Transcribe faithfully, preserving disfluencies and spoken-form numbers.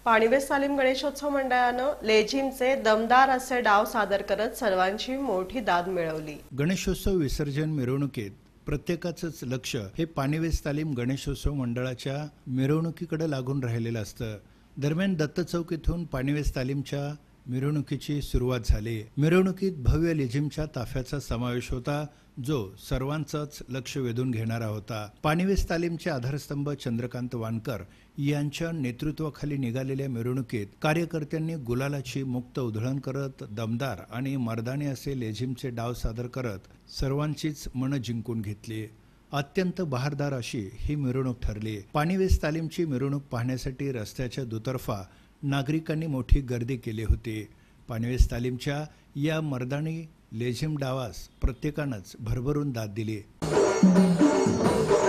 पाणीवेस तालीम गणेशोत्सव मंडळानं लेझिमचे दमदार असे डाव सादर करत सर्वांची मोठी दाद मिळवली। गणेशोत्सव विसर्जन मिरवणुकीत प्रत्येकाचंच लक्ष हे पाणीवेस तालीम गणेशोत्सव मंडळाच्या मिरवणुकीकडे लागून राहिलेलं असतं। दरम्यान दत्त चौक इथून पाणीवेस तालीमच्या मिरवणुकीची सुरुवात झाली। मिरवणुकीत भव्य लेझिमच्या ताफ्याचा समावेश होता, जो सर्वांचंच लक्ष वेधून घेणारा होता। पाणीवेस तालीमचे आधारस्तंभ चंद्रकांत वानकर यांच्या नेतृत्वाखाली निघालेल्या मिरवणुकीत कार्यकर्त्यांनी गुलालाची मुक्त उधळण करत दमदार आणि मर्दानी असे लेझिमचे डाव सादर करत सर्वांचीच मनं जिंकून घेतली। अत्यंत बहारदार अशी ही मिरवणूक ठरली। पाणीवेस तालीमची मिरवणूक पाहण्यासाठी रस्त्याच्या दुतर्फा नागरिकांनी मोठी गर्दी केली होती। पाणीवेस तालीमच्या या मर्दानी लेझिम डावास प्रत्येकानंच भरभरून दाद दिली।